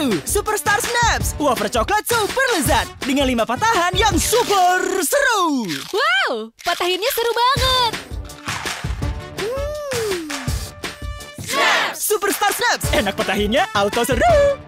Baru Superstar Snaps, wafer coklat super lezat dengan 5 patahan yang super seru. Wow, patahinnya seru banget. Superstar Snaps, enak patahinnya, auto seru.